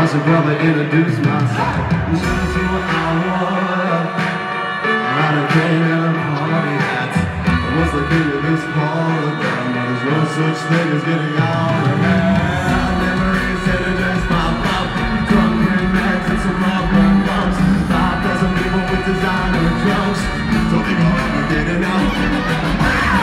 should probably introduce myself. You should have seen what I wore. Not a cane and a party hat. I was the king of this hologram, but there's no such thing as getting out of hand. Memories hit and just pop up. Drunk green bags and some rubber bumps. 5,000 people with designer jokes. Don't think I'll ever get enough.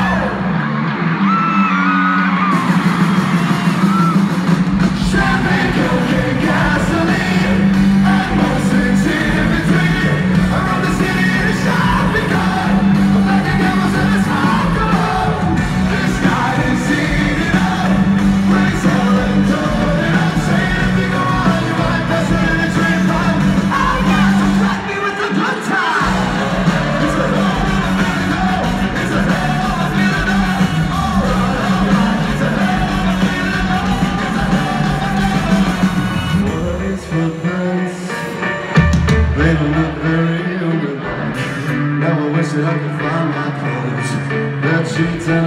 They don't look very human. Now I wish that I could find my clothes, bed sheets and